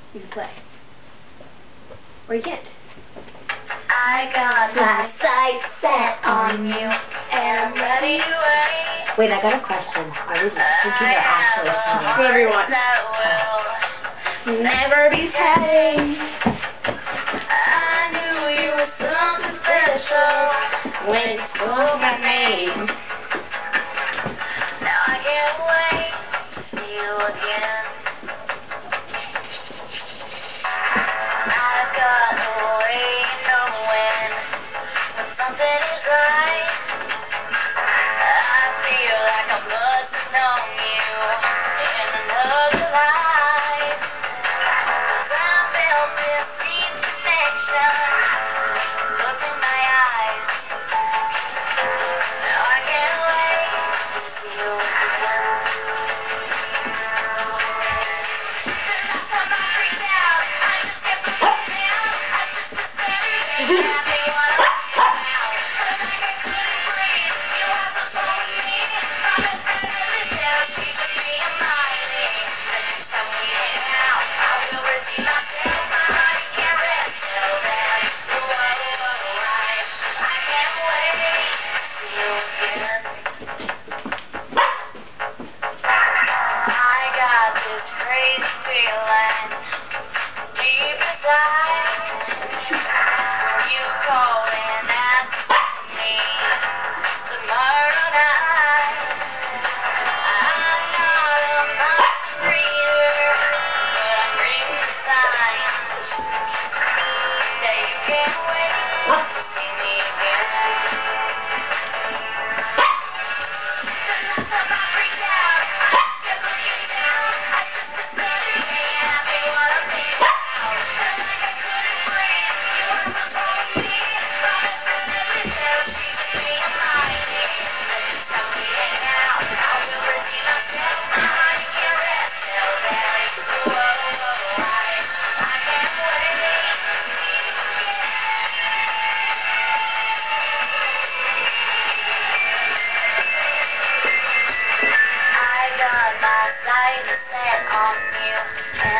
You can play. Or you can't. I got my sights set on you, and I'm ready to wait. Wait, I got a question. I was thinking you're actually funny. Whatever you want. That will never be paid. I knew you were something special when you spoke my name. Now I can't wait to see you again. I've got a way to know when something is right. I feel like I must have known you in another life. 'Cause I felt this deep connection. Look in my eyes. Now I can't wait to see you again. The last time I freaked out, I just kept looking down. I just was staring at me what I was about. But like I couldn't breathe, you have to hold me. Promise that every step she could be a miley. And next time we hang out, I will repeat myself. My heart can't rest till then. I can't wait to see you again. I got this crazy feeling deep inside. You call and ask me tomorrow night. I'm not a mind reader, but I'm reading the signs. That you can't wait to see me again. The last time I freaked out, I just kept looking down. I just was staring at me what I'm thinking about. Felt like I couldn't breathe. You were supposed to be. Promise that every step she could be a miley. And next time we hang out, I will repeat myself. My heart can't rest till then. I can't wait to see you again. I got my sights set on you, and